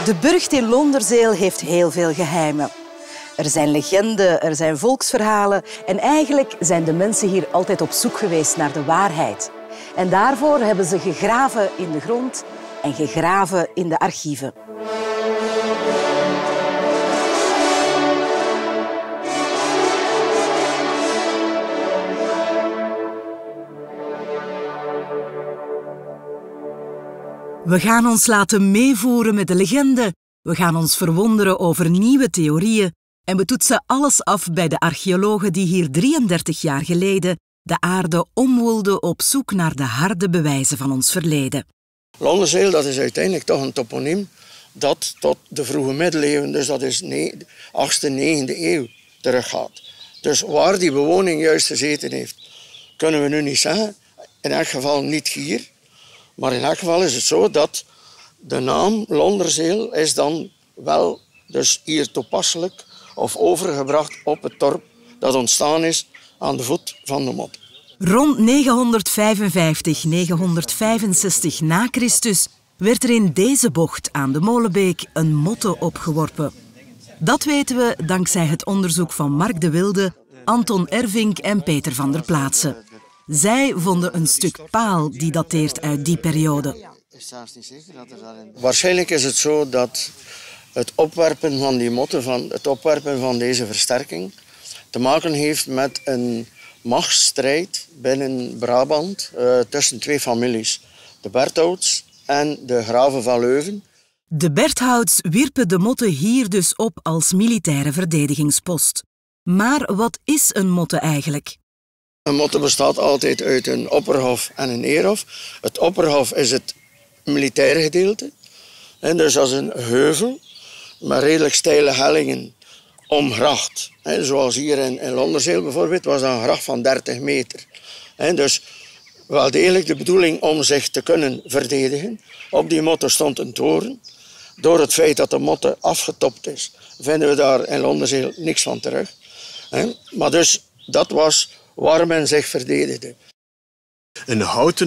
De burcht in Londerzeel heeft heel veel geheimen. Er zijn legenden, er zijn volksverhalen en eigenlijk zijn de mensen hier altijd op zoek geweest naar de waarheid. En daarvoor hebben ze gegraven in de grond en gegraven in de archieven. We gaan ons laten meevoeren met de legende. We gaan ons verwonderen over nieuwe theorieën. En we toetsen alles af bij de archeologen die hier 33 jaar geleden de aarde omwoelden op zoek naar de harde bewijzen van ons verleden. Londerzeel, dat is uiteindelijk toch een toponiem dat tot de vroege middeleeuwen, dus dat is 8e, 9e eeuw, teruggaat. Dus waar die bewoning juist gezeten heeft, kunnen we nu niet zeggen. In elk geval niet hier. Maar in elk geval is het zo dat de naam Londerzeel is dan wel dus hier toepasselijk of overgebracht op het dorp dat ontstaan is aan de voet van de Motte. Rond 955, 965 na Christus werd er in deze bocht aan de Molenbeek een motte opgeworpen. Dat weten we dankzij het onderzoek van Mark de Wilde, Anton Ervink en Peter van der Plaatsen. Zij vonden een stuk paal die dateert uit die periode. Waarschijnlijk is het zo dat het opwerpen van die motten, het opwerpen van deze versterking, te maken heeft met een machtsstrijd binnen Brabant tussen twee families. De Berthouts en de graven van Leuven. De Berthouts wierpen de motte hier dus op als militaire verdedigingspost. Maar wat is een motte eigenlijk? Een motte bestaat altijd uit een opperhof en een neerhof. Het opperhof is het militaire gedeelte. En dus als een heuvel met redelijk steile hellingen omgracht. Zoals hier in Londerzeel bijvoorbeeld was dat een gracht van 30 meter. Dus wel degelijk de bedoeling om zich te kunnen verdedigen. Op die motte stond een toren. Door het feit dat de motte afgetopt is, vinden we daar in Londerzeel niks van terug. Maar dus dat was waar men zich verdedigde. Een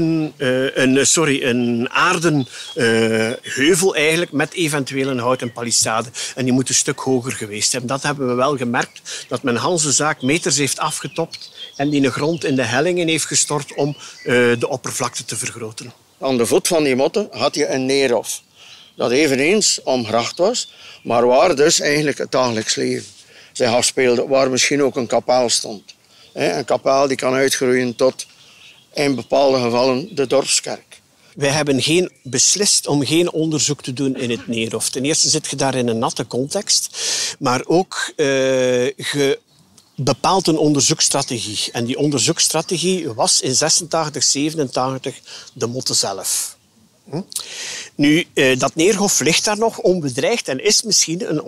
aarden heuvel eigenlijk met eventueel een houten palissade. En die moet een stuk hoger geweest hebben. Dat hebben we wel gemerkt, dat men Hanse zaak meters heeft afgetopt en die de grond in de hellingen heeft gestort om de oppervlakte te vergroten. Aan de voet van die motte had je een neerhof, dat eveneens omgracht was, maar waar dus eigenlijk het dagelijks leven zich afspeelde, waar misschien ook een kapaal stond. Een kapaal die kan uitgroeien tot in bepaalde gevallen de dorpskerk. Wij hebben beslist om geen onderzoek te doen in het Neerhof. Ten eerste zit je daar in een natte context, maar ook je bepaalt een onderzoeksstrategie. En die onderzoeksstrategie was in 86, 87 de motte zelf. Nu, dat Neerhof ligt daar nog onbedreigd en is misschien een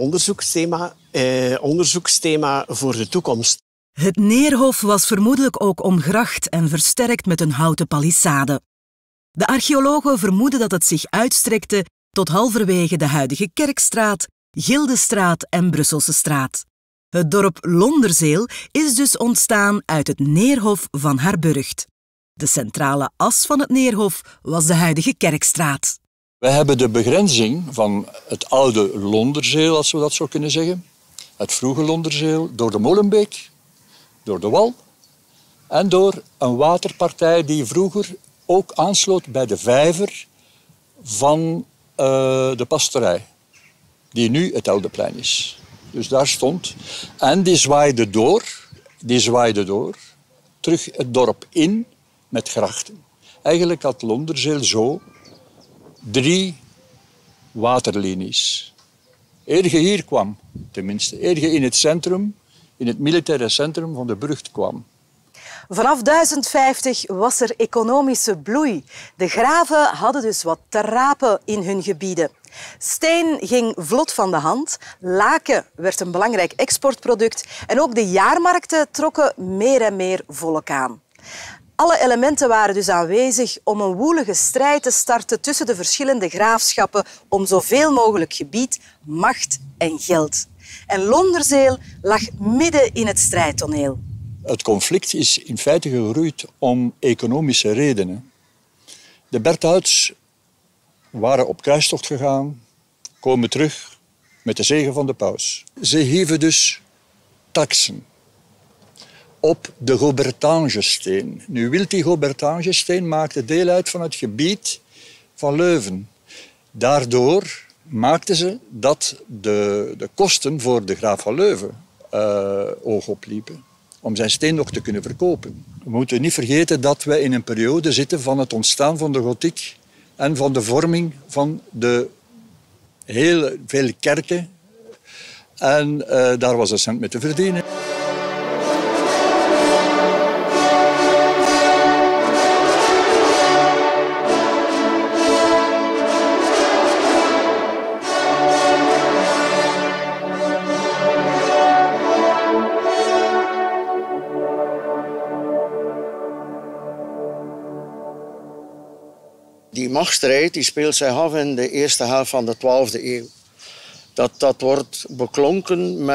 onderzoeksthema voor de toekomst. Het Neerhof was vermoedelijk ook omgracht en versterkt met een houten palissade. De archeologen vermoeden dat het zich uitstrekte tot halverwege de huidige Kerkstraat, Gildestraat en Brusselse straat. Het dorp Londerzeel is dus ontstaan uit het Neerhof van Harburgt. De centrale as van het Neerhof was de huidige Kerkstraat. Wij hebben de begrenzing van het oude Londerzeel, als we dat zo kunnen zeggen, het vroege Londerzeel, door de Molenbeek, door de wal en door een waterpartij die vroeger ook aansloot bij de vijver van de pastoorij, die nu het Eldeplein is. Dus daar stond. En die zwaaide door, terug het dorp in met grachten. Eigenlijk had Londerzeel zo 3 waterlinies. Eer je hier kwam, tenminste, eer je in het centrum, in het militaire centrum van de burcht kwam. Vanaf 1050 was er economische bloei. De graven hadden dus wat te rapen in hun gebieden. Steen ging vlot van de hand, laken werd een belangrijk exportproduct en ook de jaarmarkten trokken meer en meer volk aan. Alle elementen waren dus aanwezig om een woelige strijd te starten tussen de verschillende graafschappen om zoveel mogelijk gebied, macht en geld. En Londerzeel lag midden in het strijdtoneel. Het conflict is in feite gegroeid om economische redenen. De Berthouts waren op kruistocht gegaan, komen terug met de zegen van de paus. Ze hieven dus taxen op de Gobertangesteen. Nu, die Gobertangesteen maakte deel uit van het gebied van Leuven. Daardoor maakten ze dat de kosten voor de graaf van Leuven oog opliepen. Om zijn steen nog te kunnen verkopen. We moeten niet vergeten dat we in een periode zitten van het ontstaan van de gotiek en van de vorming van de heel veel kerken. En daar was een cent mee te verdienen. Die machtsstrijd die speelt zich af in de eerste helft van de 12e eeuw. Dat wordt beklonken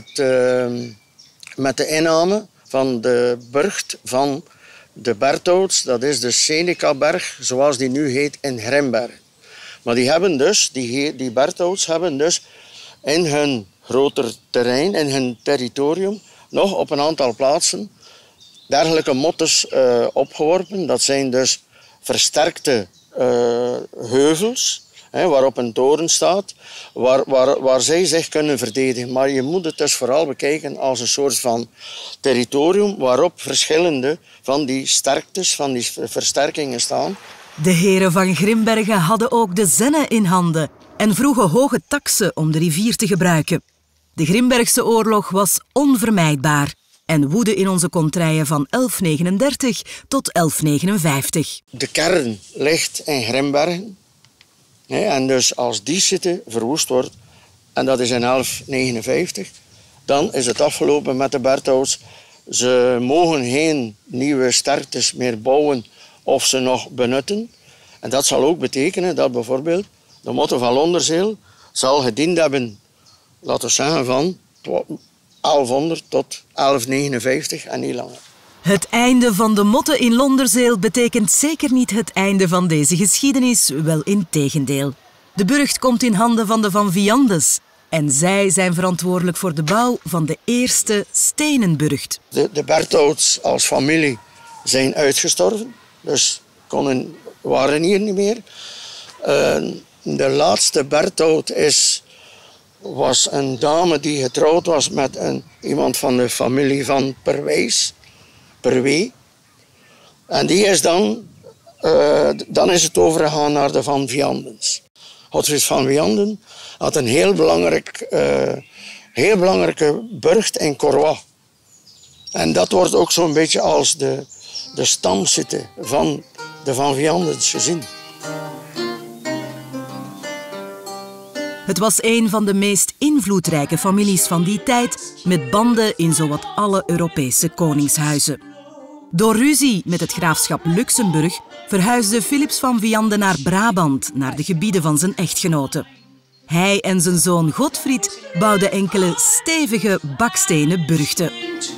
met de inname van de burcht van de Berthouds. Dat is de Senecaberg, zoals die nu heet, in Grimbergen. Maar die hebben dus, die Berthouds hebben dus in hun groter terrein, in hun territorium, nog op een aantal plaatsen dergelijke mottes opgeworpen. Dat zijn dus versterkte heuvels, waarop een toren staat, waar zij zich kunnen verdedigen. Maar je moet het dus vooral bekijken als een soort van territorium waarop verschillende van die sterktes, van die versterkingen staan. De heren van Grimbergen hadden ook de zenne in handen en vroegen hoge taksen om de rivier te gebruiken. De Grimbergse oorlog was onvermijdbaar en woedde in onze contraien van 1139 tot 1159. De kern ligt in Grimbergen. En dus als die cité verwoest wordt, en dat is in 1159, dan is het afgelopen met de Berthouds. Ze mogen geen nieuwe sterktes meer bouwen of ze nog benutten. En dat zal ook betekenen dat bijvoorbeeld de motte van Londerzeel zal gediend hebben, laten we zeggen, van 1100 tot 1159 en niet langer. Het einde van de motten in Londerzeel betekent zeker niet het einde van deze geschiedenis, wel integendeel. De burcht komt in handen van de Van Viandes en zij zijn verantwoordelijk voor de bouw van de eerste stenen burcht. De Berthouds als familie zijn uitgestorven, dus waren hier niet meer. De laatste Berthoud was een dame die getrouwd was met iemand van de familie van Perwee. En die is dan is het overgegaan naar de Van Viandens. Godfried van Vianden had een heel belangrijke burcht in Corroy. En dat wordt ook zo'n beetje als de stamcité van de Van Viandens gezien. Het was een van de meest invloedrijke families van die tijd, met banden in zowat alle Europese koningshuizen. Door ruzie met het graafschap Luxemburg verhuisde Philips van Vianden naar Brabant, naar de gebieden van zijn echtgenote. Hij en zijn zoon Godfried bouwden enkele stevige bakstenen burchten.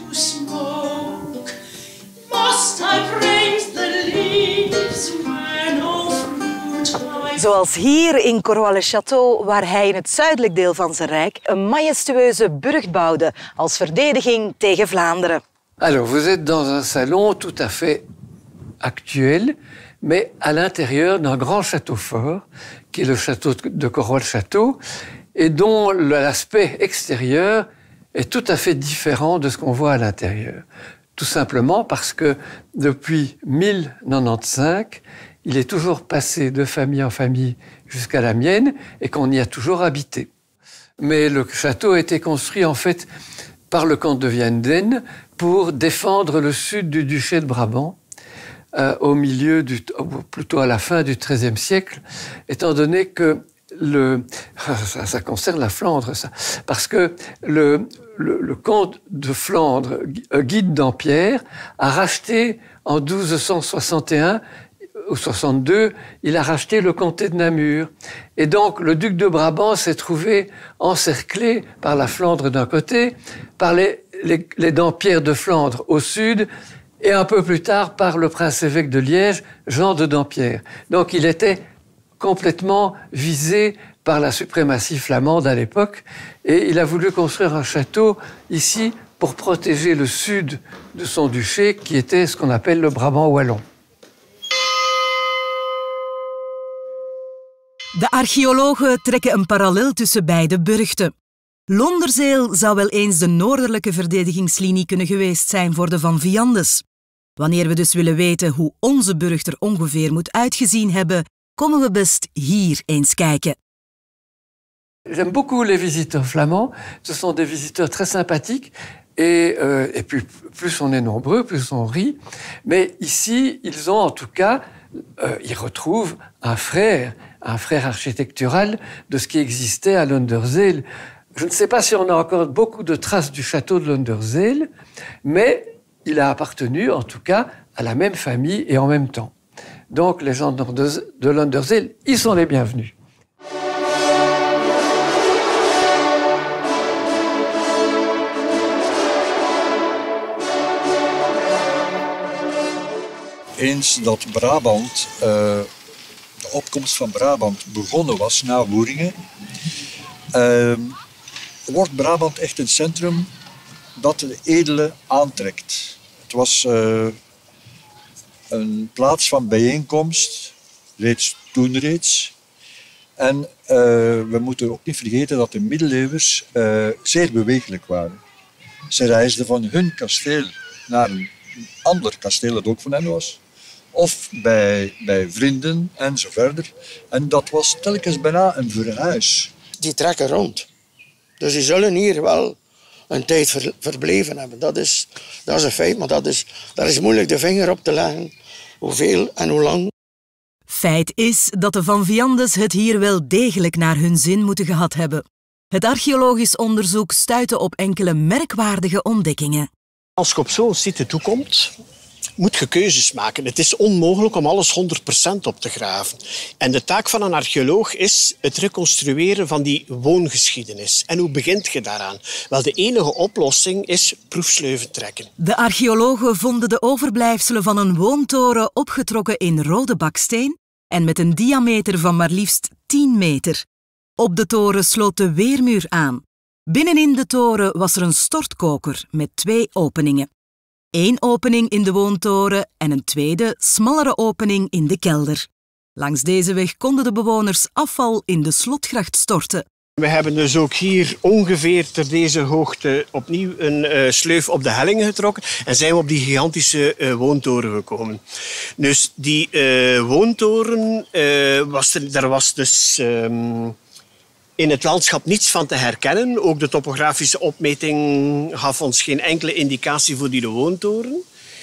Zoals hier in Corroy-le-Château, waar hij in het zuidelijk deel van zijn rijk een majestueuze burcht bouwde als verdediging tegen Vlaanderen. Alors, vous êtes dans un salon tout à fait actuel, mais à l'intérieur d'un grand château fort, qui est le château de Corroy-le-Château, et dont l'aspect extérieur est tout à fait différent de ce qu'on voit à l'intérieur. Tout simplement parce que depuis 1095, il est toujours passé de famille en famille jusqu'à la mienne et qu'on y a toujours habité. Mais le château a été construit en fait par le comte de Vianden pour défendre le sud du duché de Brabant plutôt à la fin du XIIIe siècle, étant donné que ça concerne la Flandre, ça, parce que le comte de Flandre, Guy de Dampierre, a racheté en 1261 ou 62, il a racheté le comté de Namur. Et donc, le duc de Brabant s'est trouvé encerclé par la Flandre d'un côté, par les Dampierre de Flandre au sud, et un peu plus tard par le prince-évêque de Liège, Jean de Dampierre. Donc, il était complètement visé par la suprématie flamande à l'époque. Et il a voulu construire un château ici pour protéger le sud de son duché, qui était ce qu'on appelle le Brabant wallon. De archeologen trekken een parallel tussen beide burchten. Londerzeel zou wel eens de noordelijke verdedigingslinie kunnen geweest zijn voor de Van Viandes. Wanneer we dus willen weten hoe onze burcht er ongeveer moet uitgezien hebben, komen we best hier eens kijken. J'aime beaucoup les visiteurs flamands. Ce sont des visiteurs très sympathiques. Et puis, plus on est nombreux, plus on rit. Mais ici, ils ont en tout cas, ils retrouvent un frère architectural de ce qui existait à Londerzeel. Je ne sais pas si on a encore beaucoup de traces du château de Londerzeel, mais il a appartenu en tout cas à la même famille et en même temps. Donc les gens de Londerzeel, ils sont les bienvenus. Eens dat Brabant, de opkomst van Brabant begonnen was na Woeringen, wordt Brabant echt een centrum dat de edelen aantrekt. Het was een plaats van bijeenkomst, toen reeds. En we moeten ook niet vergeten dat de middeleeuwers zeer bewegelijk waren. Ze reisden van hun kasteel naar een ander kasteel dat ook van hen was. Of bij vrienden en zo verder. En dat was telkens bijna een verhuis. Die trekken rond. Dus die zullen hier wel een tijd verbleven hebben. Dat is een feit, maar daar is moeilijk de vinger op te leggen. Hoeveel en hoe lang. Feit is dat de Van Viandes het hier wel degelijk naar hun zin moeten gehad hebben. Het archeologisch onderzoek stuitte op enkele merkwaardige ontdekkingen. Als je op zo'n site toekomt, moet je keuzes maken. Het is onmogelijk om alles 100% op te graven. En de taak van een archeoloog is het reconstrueren van die woongeschiedenis. En hoe begint je daaraan? Wel, de enige oplossing is proefsleuven trekken. De archeologen vonden de overblijfselen van een woontoren opgetrokken in rode baksteen en met een diameter van maar liefst 10 meter. Op de toren sloot de weermuur aan. Binnenin de toren was er een stortkoker met 2 openingen. 1 opening in de woontoren en een tweede, smallere opening in de kelder. Langs deze weg konden de bewoners afval in de slotgracht storten. We hebben dus ook hier ongeveer ter deze hoogte opnieuw een sleuf op de hellingen getrokken en zijn we op die gigantische woontoren gekomen. Dus die woontoren, daar was dus in het landschap niets van te herkennen. Ook de topografische opmeting gaf ons geen enkele indicatie voor die woontoren.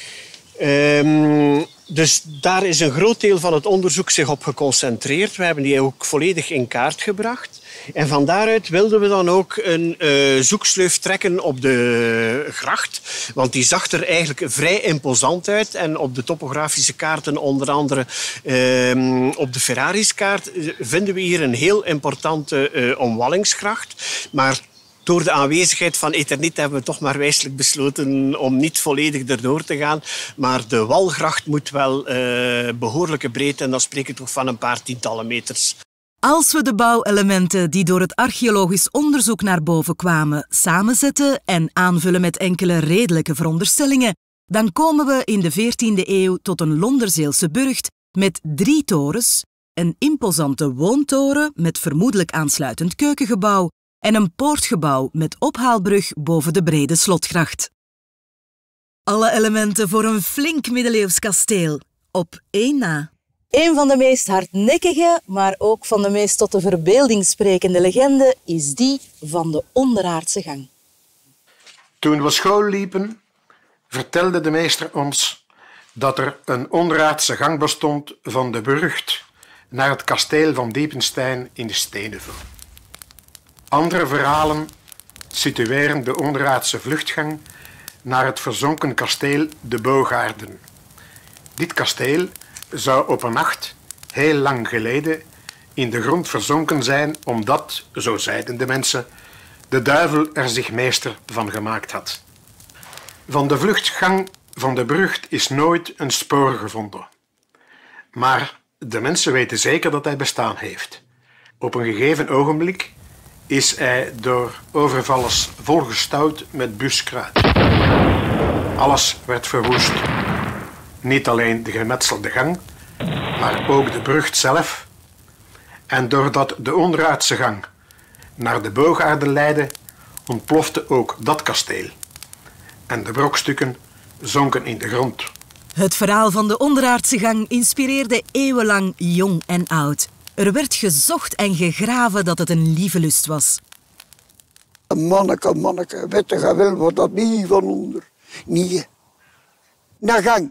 Dus daar is een groot deel van het onderzoek zich op geconcentreerd. We hebben die ook volledig in kaart gebracht. En van daaruit wilden we dan ook een zoeksleuf trekken op de gracht. Want die zag er eigenlijk vrij imposant uit. En op de topografische kaarten, onder andere op de Ferraris-kaart, vinden we hier een heel importante omwallingsgracht. Maar door de aanwezigheid van Eternit hebben we toch maar wijselijk besloten om niet volledig erdoor te gaan. Maar de walgracht moet wel behoorlijke breedte, en dan spreek ik toch van een paar tientallen meters. Als we de bouwelementen die door het archeologisch onderzoek naar boven kwamen samenzetten en aanvullen met enkele redelijke veronderstellingen, dan komen we in de 14e eeuw tot een Londerzeelse burcht met 3 torens, een imposante woontoren met vermoedelijk aansluitend keukengebouw en een poortgebouw met ophaalbrug boven de brede slotgracht. Alle elementen voor een flink middeleeuws kasteel, op 1 na. Een van de meest hardnekkige, maar ook van de meest tot de verbeelding sprekende legende is die van de onderaardse gang. Toen we school liepen, vertelde de meester ons dat er een onderaardse gang bestond van de burcht naar het kasteel van Diepenstein in de Stenenvel. Andere verhalen situeren de onderaardse vluchtgang naar het verzonken kasteel de Boogaarden. Dit kasteel zou op een nacht, heel lang geleden, in de grond verzonken zijn omdat, zo zeiden de mensen, de duivel er zich meester van gemaakt had. Van de vluchtgang van de burcht is nooit een spoor gevonden. Maar De mensen weten zeker dat hij bestaan heeft. Op een gegeven ogenblik is hij door overvallers volgestouwd met buskruid. Alles werd verwoest. Niet alleen de gemetselde gang, maar ook de brug zelf. En doordat de onderaardse gang naar de Boogaarden leidde, ontplofte ook dat kasteel. En de brokstukken zonken in de grond. Het verhaal van de onderaardse gang inspireerde eeuwenlang jong en oud. Er werd gezocht en gegraven dat het een lieve lust was. Manneke, weet je wel wat dat niet van onder? Nee. Naar gang.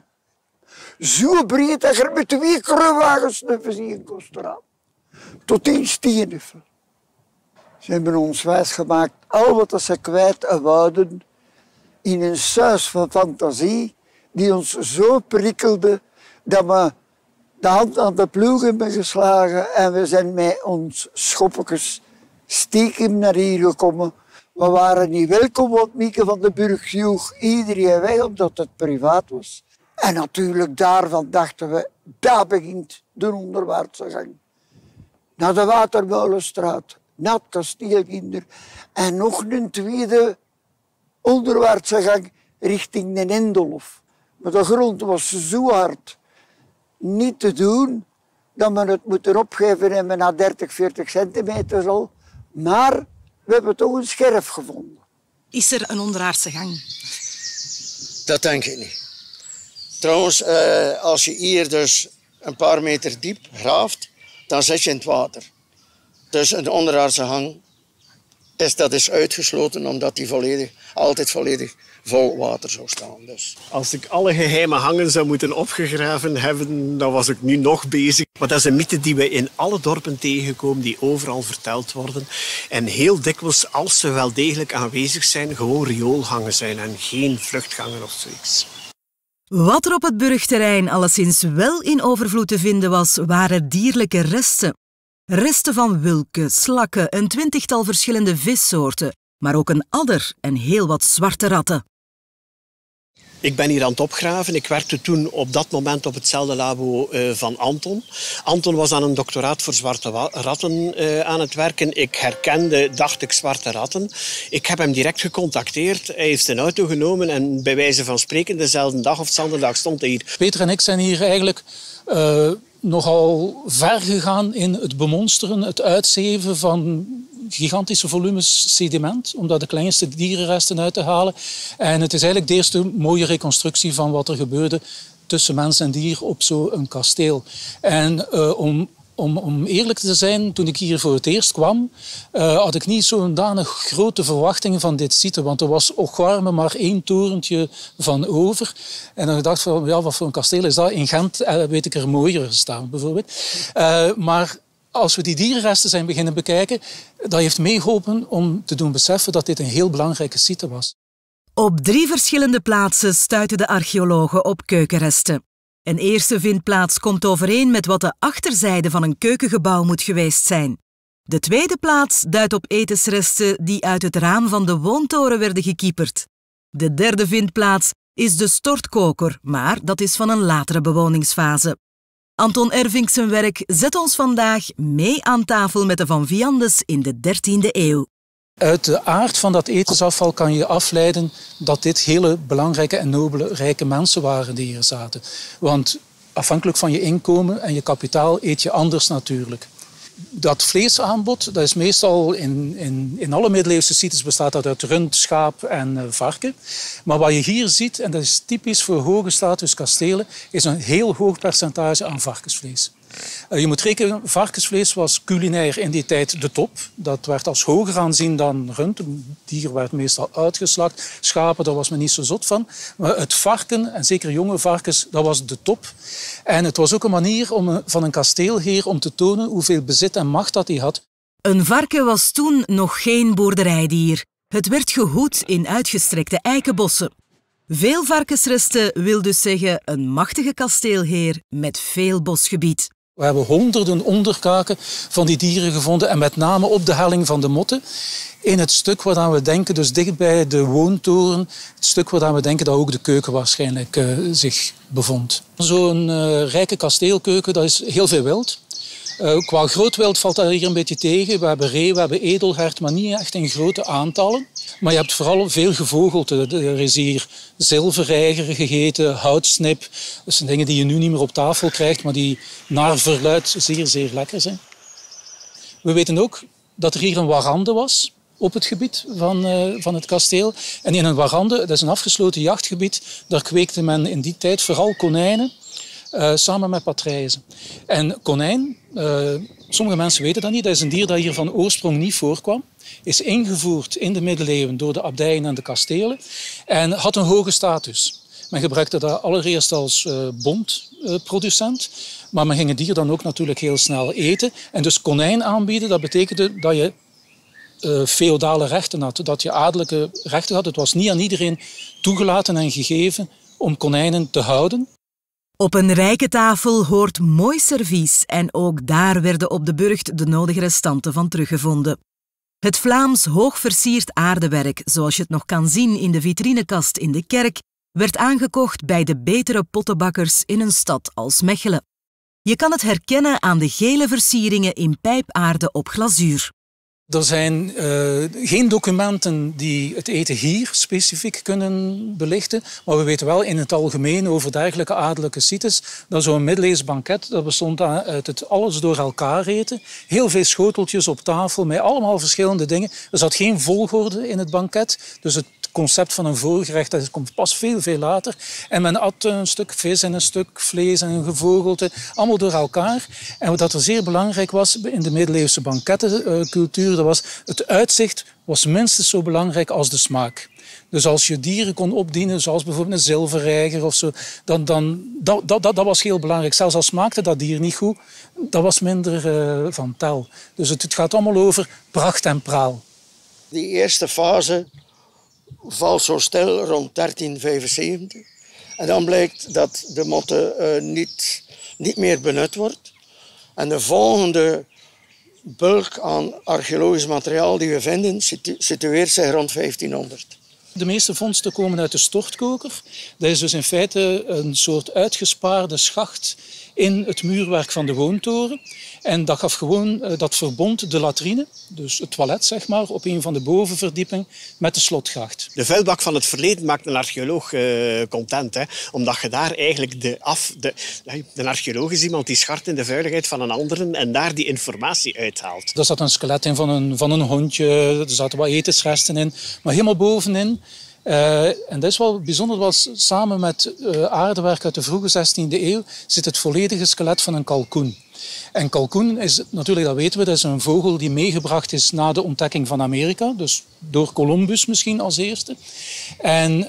Zo breed dat je er met 2 kruiwagens snuffen zien kost eraan. Tot 1 steenuffel. Ze hebben ons wijsgemaakt al wat ze kwijt en wouden in een suis van fantasie die ons zo prikkelde dat we de hand aan de ploeg hebben geslagen en we zijn met ons schoppetjes stiekem naar hier gekomen. We waren niet welkom, want Mieke van den Burg joeg iedereen weg omdat het privaat was. En natuurlijk daarvan dachten we, daar begint de onderwaartse gang. Naar de Watermolenstraat, naar het Kasteelkinder en nog een tweede onderwaartse gang richting de Endelhof. Maar de grond was zo hard niet te doen dat we het moeten opgeven en we naar 30, 40 centimeter al. Maar we hebben toch een scherf gevonden. Is er een onderaardse gang? Dat denk ik niet. Trouwens, als je hier dus een paar meter diep graaft, dan zit je in het water. Dus een onderaardse gang is uitgesloten omdat die altijd volledig vol water zou staan. Dus. Als ik alle geheime hangen zou moeten opgegraven hebben, dan was ik nu nog bezig. Maar dat is een mythe die we in alle dorpen tegenkomen, die overal verteld worden. En heel dikwijls, als ze wel degelijk aanwezig zijn, gewoon rioolhangen zijn en geen vluchtgangen of zoiets. Wat er op het burgterrein alleszins wel in overvloed te vinden was, waren dierlijke resten. Resten van wulken, slakken, een 20-tal verschillende vissoorten, maar ook een adder en heel wat zwarte ratten. Ik ben hier aan het opgraven. Ik werkte toen op dat moment op hetzelfde labo van Anton. Anton was aan een doctoraat voor zwarte ratten aan het werken. Ik herkende, dacht ik, zwarte ratten. Ik heb hem direct gecontacteerd. Hij heeft een auto genomen en bij wijze van spreken dezelfde dag of dezelfde dag stond hij hier. Peter en ik zijn hier eigenlijk nogal ver gegaan in het bemonsteren, het uitzeven van gigantische volumes sediment, om daar de kleinste dierenresten uit te halen. En het is eigenlijk de eerste mooie reconstructie van wat er gebeurde tussen mens en dier op zo'n kasteel. En om eerlijk te zijn, toen ik hier voor het eerst kwam, had ik niet zo'n danig grote verwachtingen van dit site, want er was Ochwarme maar 1 torentje van over. En dan dacht ik van, ja, wat voor een kasteel is dat? In Gent weet ik er mooier staan, bijvoorbeeld. Maar als we die dierenresten zijn beginnen bekijken, dat heeft meegeholpen om te doen beseffen dat dit een heel belangrijke site was. Op 3 verschillende plaatsen stuiten de archeologen op keukenresten. Een eerste vindplaats komt overeen met wat de achterzijde van een keukengebouw moet geweest zijn. De tweede plaats duidt op etensresten die uit het raam van de woontoren werden gekieperd. De derde vindplaats is de stortkoker, maar dat is van een latere bewoningsfase. Anton Ervink zijn werk zet ons vandaag mee aan tafel met de Van Viandes in de 13e eeuw. Uit de aard van dat etensafval kan je afleiden dat dit hele belangrijke en nobele, rijke mensen waren die hier zaten. Want afhankelijk van je inkomen en je kapitaal eet je anders natuurlijk. Dat vleesaanbod, dat is meestal in alle middeleeuwse sites bestaat dat uit rund, schaap en varken. Maar wat je hier ziet, en dat is typisch voor hoge status kastelen, is een heel hoog percentage aan varkensvlees. Je moet rekenen, varkensvlees was culinair in die tijd de top. Dat werd als hoger aanzien dan rund. Dier werd meestal uitgeslacht. Schapen, daar was men niet zo zot van. Maar het varken, en zeker jonge varkens, dat was de top. En het was ook een manier van een kasteelheer om te tonen hoeveel bezit en macht dat hij had. Een varken was toen nog geen boerderijdier. Het werd gehoed in uitgestrekte eikenbossen. Veel varkensresten wil dus zeggen een machtige kasteelheer met veel bosgebied. We hebben honderden onderkaken van die dieren gevonden en met name op de helling van de Motte. in het stuk waar we denken, dus dicht bij de woontoren, het stuk waar we denken dat ook de keuken waarschijnlijk zich bevond. Zo'n rijke kasteelkeuken, dat is heel veel wild. Qua groot wild valt dat hier een beetje tegen. We hebben ree, we hebben edelhert, maar niet echt in grote aantallen. Maar je hebt vooral veel gevogelte. Er is hier zilverreiger gegeten, houtsnip. Dat zijn dingen die je nu niet meer op tafel krijgt, maar die naar verluidt zeer, zeer lekker zijn. We weten ook dat er hier een warande was op het gebied van het kasteel. En in een warande, dat is een afgesloten jachtgebied, daar kweekte men in die tijd vooral konijnen. Samen met patrijzen. En konijn, sommige mensen weten dat niet, dat is een dier dat hier van oorsprong niet voorkwam. Is ingevoerd in de middeleeuwen door de abdijen en de kastelen en had een hoge status. Men gebruikte dat allereerst als bondproducent, maar men ging het dier dan ook natuurlijk heel snel eten. En dus konijn aanbieden, dat betekende dat je feodale rechten had, dat je adellijke rechten had. Het was niet aan iedereen toegelaten en gegeven om konijnen te houden. Op een rijke tafel hoort mooi servies en ook daar werden op de burcht de nodige restanten van teruggevonden. Het Vlaams hoogversierd aardewerk, zoals je het nog kan zien in de vitrinekast in de kerk, werd aangekocht bij de betere pottenbakkers in een stad als Mechelen. Je kan het herkennen aan de gele versieringen in pijpaarde op glazuur. Er zijn geen documenten die het eten hier specifiek kunnen belichten, maar we weten wel in het algemeen over dergelijke adellijke sites dat zo'n middeleeuws banket dat bestond uit het alles door elkaar eten. Heel veel schoteltjes op tafel met allemaal verschillende dingen. Er zat geen volgorde in het banket, dus het concept van een voorgerecht dat komt pas veel, veel later. En men at een stuk vis en een stuk vlees en een gevogelte, allemaal door elkaar. En wat er zeer belangrijk was in de middeleeuwse bankettencultuur, dat was het uitzicht was minstens zo belangrijk als de smaak. Dus als je dieren kon opdienen, zoals bijvoorbeeld een zilverreiger of zo, dat was heel belangrijk. Zelfs al smaakte dat dier niet goed, dat was minder van tel. Dus het gaat allemaal over pracht en praal. Die eerste fase valt zo stil rond 1375. En dan blijkt dat de motte niet meer benut wordt. En de volgende bulk aan archeologisch materiaal die we vinden, situeert zich rond 1500. De meeste vondsten komen uit de stortkoker. Dat is dus in feite een soort uitgespaarde schacht in het muurwerk van de woontoren. En dat gaf gewoon, dat verbond de latrine, dus het toilet zeg maar, op een van de bovenverdiepingen met de slotgracht. De vuilbak van het verleden maakt een archeoloog content, hè? Omdat je daar eigenlijk de archeoloog is iemand die schardt in de vuiligheid van een andere en daar die informatie uithaalt. Er zat een skelet in van een hondje, er zaten wat etensresten in, maar helemaal bovenin. En dat is wel bijzonder, was samen met aardewerk uit de vroege 16e eeuw zit het volledige skelet van een kalkoen. En kalkoen is natuurlijk, dat weten we, dat is een vogel die meegebracht is na de ontdekking van Amerika, dus door Columbus misschien als eerste. En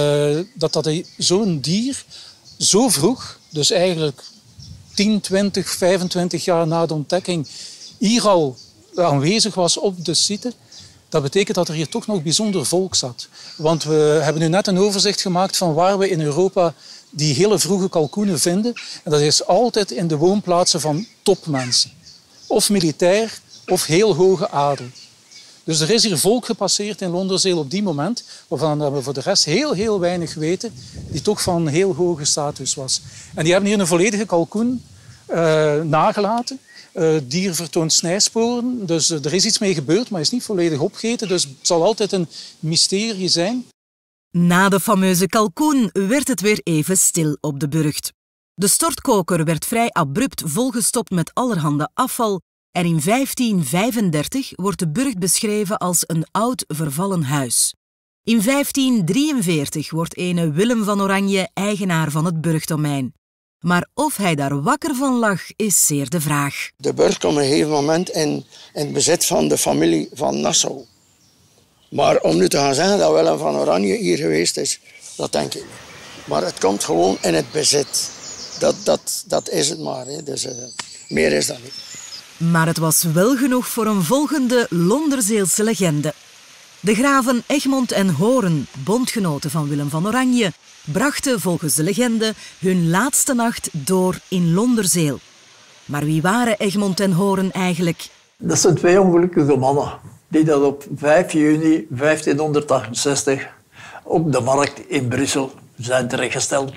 dat zo'n dier zo vroeg, dus eigenlijk 10, 20, 25 jaar na de ontdekking, hier al aanwezig was op de site. Dat betekent dat er hier toch nog bijzonder volk zat. Want we hebben nu net een overzicht gemaakt van waar we in Europa die hele vroege kalkoenen vinden. En dat is altijd in de woonplaatsen van topmensen. Of militair, of heel hoge adel. Dus er is hier volk gepasseerd in Londerzeel op die moment, waarvan we voor de rest heel weinig weten, die toch van heel hoge status was. En die hebben hier een volledige kalkoen nagelaten. Het dier vertoont snijsporen, dus er is iets mee gebeurd, maar is niet volledig opgegeten. Dus het zal altijd een mysterie zijn. Na de fameuze kalkoen werd het weer even stil op de burcht. De stortkoker werd vrij abrupt volgestopt met allerhande afval en in 1535 wordt de burcht beschreven als een oud vervallen huis. In 1543 wordt ene Willem van Oranje eigenaar van het burchtdomein. Maar of hij daar wakker van lag, is zeer de vraag. De burcht komt op een gegeven moment in het bezit van de familie van Nassau. Maar om nu te gaan zeggen dat Willem van Oranje hier geweest is, dat denk ik niet. Maar het komt gewoon in het bezit. Dat is het maar. Hè. Dus meer is dat niet. Maar het was wel genoeg voor een volgende Londerzeelse legende. De graven Egmond en Hoorn, bondgenoten van Willem van Oranje, brachten volgens de legende hun laatste nacht door in Londerzeel. Maar wie waren Egmond en Hoorn eigenlijk? Dat zijn twee ongelukkige mannen die dat op 5 juni 1568 op de markt in Brussel zijn terechtgesteld.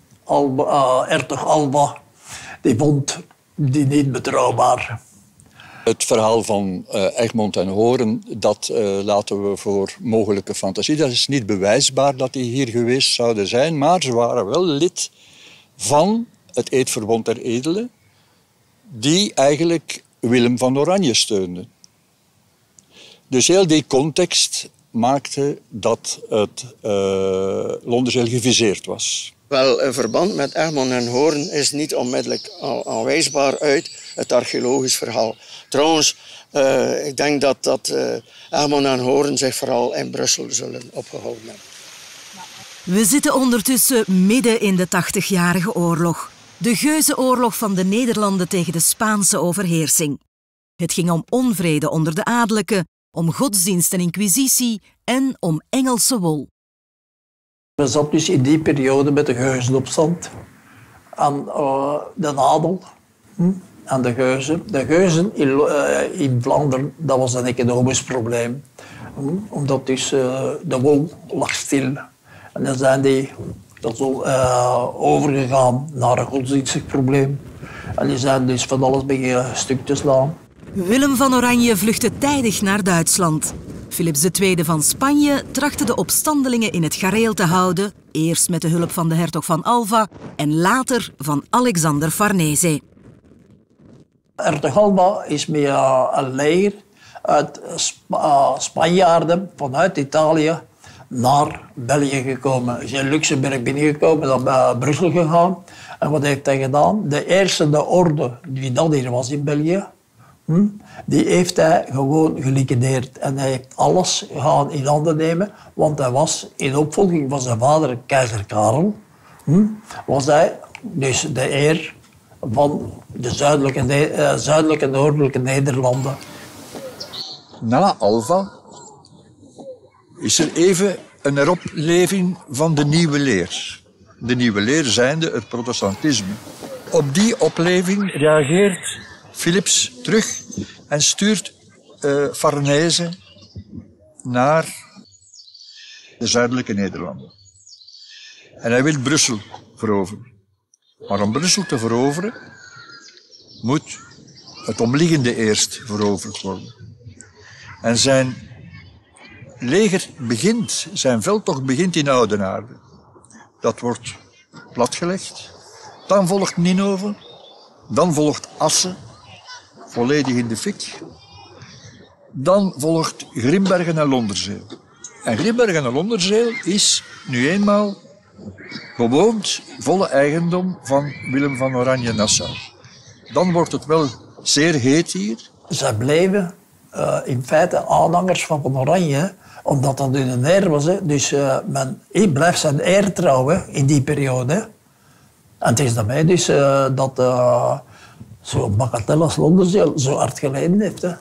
Hertog Alba die vond die niet betrouwbaar. Het verhaal van Egmond en Hoorn, dat laten we voor mogelijke fantasie. Dat is niet bewijsbaar dat die hier geweest zouden zijn, maar ze waren wel lid van het eedverbond der edelen, die eigenlijk Willem van Oranje steunde. Dus heel die context maakte dat het Londerzeel geviseerd was. Wel, een verband met Egmond en Hoorn is niet onmiddellijk aanwijsbaar uit het archeologisch verhaal. Trouwens, ik denk dat Egmond en Hoorn zich vooral in Brussel zullen opgehouden hebben. We zitten ondertussen midden in de 80-jarige oorlog. De Geuzenoorlog van de Nederlanden tegen de Spaanse overheersing. Het ging om onvrede onder de adellijken, om godsdienst en inquisitie en om Engelse wol. We zaten dus in die periode met de Geuzenopstand aan de adel en de Geuzen. De Geuzen in Vlaanderen, dat was een economisch probleem. Omdat dus de wol lag stil. En dan zijn die overgegaan naar een godsdienstig probleem. En die zijn dus van alles beginnen stuk te slaan. Willem van Oranje vluchtte tijdig naar Duitsland. Philips II van Spanje trachtte de opstandelingen in het gareel te houden, eerst met de hulp van de hertog van Alva en later van Alexander Farnese. Hertog Alva is met een leger uit Spanjaarden vanuit Italië naar België gekomen. Hij is in Luxemburg binnengekomen, naar Brussel gegaan. En wat heeft hij gedaan? De eerste orde die dat hier was in België, die heeft hij gewoon geliquideerd. En hij heeft alles gaan in handen nemen, want hij was in opvolging van zijn vader, keizer Karel, was hij dus de eer van de zuidelijke en noordelijke Nederlanden. Na Alva is er even een heropleving van de nieuwe leer. De nieuwe leer zijnde het protestantisme. Op die opleving reageert Philips terug en stuurt Farnese naar de zuidelijke Nederlanden. En hij wil Brussel veroveren. Maar om Brussel te veroveren moet het omliggende eerst veroverd worden. En zijn leger begint, zijn veldtocht begint in Oudenaarde. Dat wordt platgelegd. Dan volgt Ninove. Dan volgt Assen, volledig in de fik. Dan volgt Grimbergen en Londerzeel. En Grimbergen en Londerzeel is nu eenmaal bewoond, volle eigendom van Willem van Oranje-Nassau. Dan wordt het wel zeer heet hier. Zij bleven in feite aanhangers van Oranje, omdat dat in een eer was. Hè. Dus men blijft zijn eer trouwen in die periode. Hè. En het is daarmee dus dat zo'n bagatel als Londerzeel zo hard geleden heeft. Hè.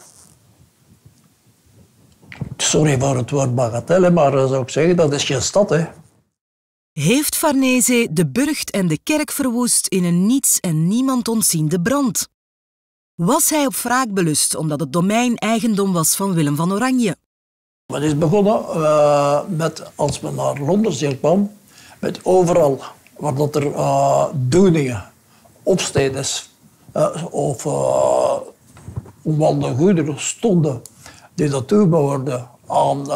Sorry voor het woord bagatel, maar zou ik zeggen, dat is geen stad. Hè. Heeft Farnese de burcht en de kerk verwoest in een niets en niemand ontziende brand? Was hij op wraak belust omdat het domein eigendom was van Willem van Oranje? Het is begonnen met, als men naar Londerzeel kwam, met overal waar dat er doeningen, opstedens of omwande goederen stonden die dat toebehoorden aan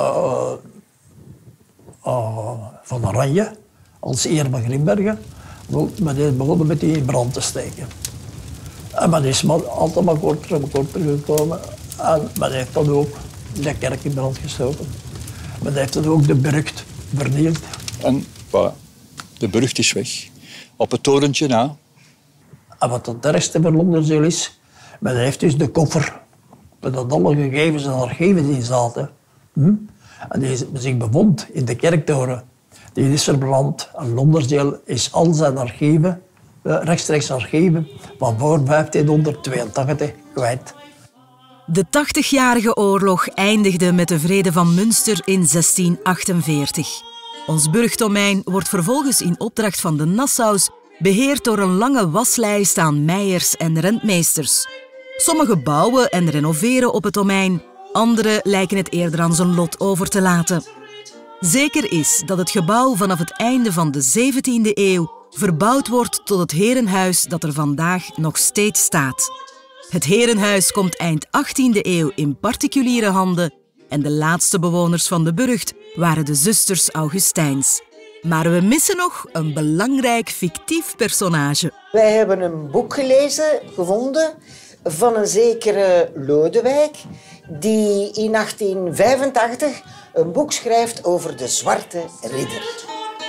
Van Oranje, als eer van Grimbergen. Men is begonnen met die in brand te steken. En men is altijd maar korter en korter gekomen. En men heeft dan ook de kerk in brand gestoken. Men heeft dan ook de burcht vernield. En voilà, de burcht is weg. Op het torentje na. En wat het ergste voor Londerzeel is, men heeft dus de koffer met dat alle gegevens en archieven die zaten. En die zich bevond in de kerktoren. Die is verbrand. En Londerzeel is al zijn archieven, rechtstreeks archieven, van voor 1582 kwijt. De 80-jarige oorlog eindigde met de Vrede van Münster in 1648. Ons burchtdomein wordt vervolgens in opdracht van de Nassaus beheerd door een lange waslijst aan meiers en rentmeesters. Sommigen bouwen en renoveren op het domein, Anderen lijken het eerder aan zijn lot over te laten. Zeker is dat het gebouw vanaf het einde van de 17e eeuw verbouwd wordt tot het herenhuis dat er vandaag nog steeds staat. Het herenhuis komt eind 18e eeuw in particuliere handen en de laatste bewoners van de burcht waren de zusters Augustijns. Maar we missen nog een belangrijk fictief personage. Wij hebben een boek gevonden van een zekere Lodewijk die in 1885 een boek schrijft over de Zwarte Ridder.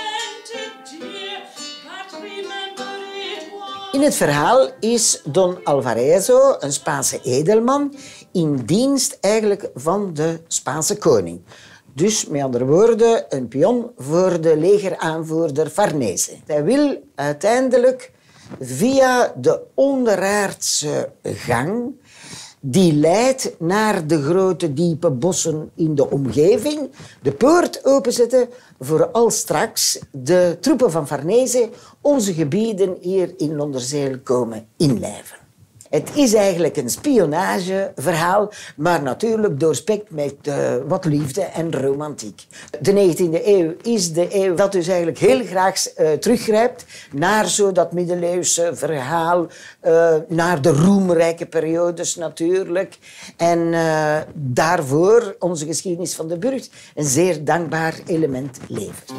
In het verhaal is Don Alvarez, een Spaanse edelman, in dienst eigenlijk van de Spaanse koning. Dus met andere woorden, een pion voor de legeraanvoerder Farnese. Hij wil uiteindelijk via de onderaardse gang die leidt naar de grote diepe bossen in de omgeving, de poort openzetten voor als straks de troepen van Farnese onze gebieden hier in Londerzeel komen inlijven. Het is eigenlijk een spionageverhaal, maar natuurlijk doorspekt met wat liefde en romantiek. De 19e eeuw is de eeuw dat dus eigenlijk heel graag teruggrijpt naar zo dat middeleeuwse verhaal, naar de roemrijke periodes natuurlijk. En daarvoor onze geschiedenis van de burcht een zeer dankbaar element levert.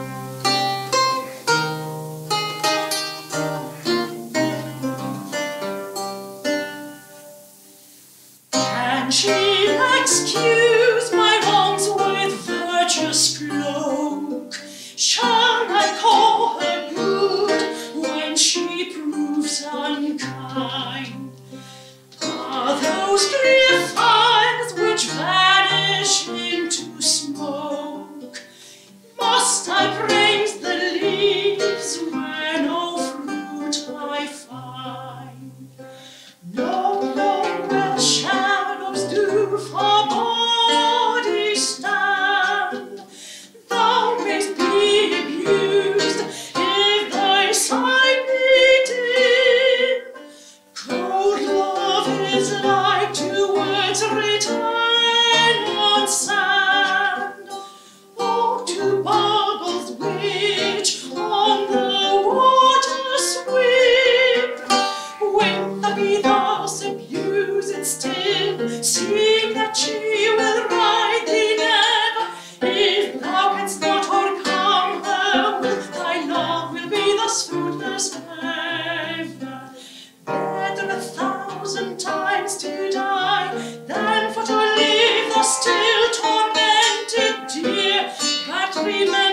She'll excuse my wrongs with virtuous cloak. Shall I call her good when she proves unkind? Are those clear fires which vanish into smoke? Must I praise the leaves where no fruit I find? No, no, where shadows do for body stand. Thou mayst be abused if thy sight be dim. Cold love is like to words written on sand, or to bubbles which on the water swim. When thou be thus abused still, seek that she will ride thee never. If thou canst not o'ercome her will, thy love will be thus fruitless ever. Better 1,000 times to die than for to live thus still tormented, dear. But remember